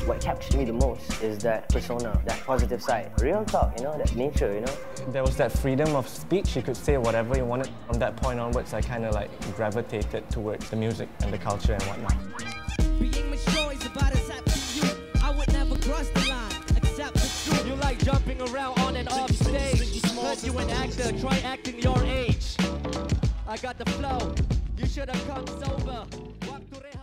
What captured me the most is that persona, that positive side. Real talk, you know, that nature, you know. There was that freedom of speech. You could say whatever you wanted. From that point onwards, I kind of like gravitated towards the music and the culture and whatnot. Being mature is about as happy as you. I would never cross the line, except the truth. You like jumping around on and off stage. Heard you an actor, try acting your age. I got the flow. You should have come sober.